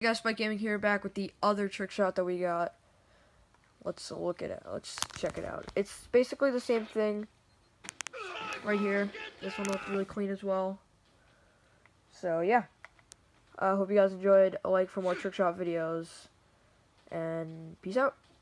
Guys, Spike Gaming here, back with the other trick shot that we got. Let's look at it. Let's check it out. It's basically the same thing right here. This one looks really clean as well. So yeah, I hope you guys enjoyed. A like for more trick shot videos, and peace out.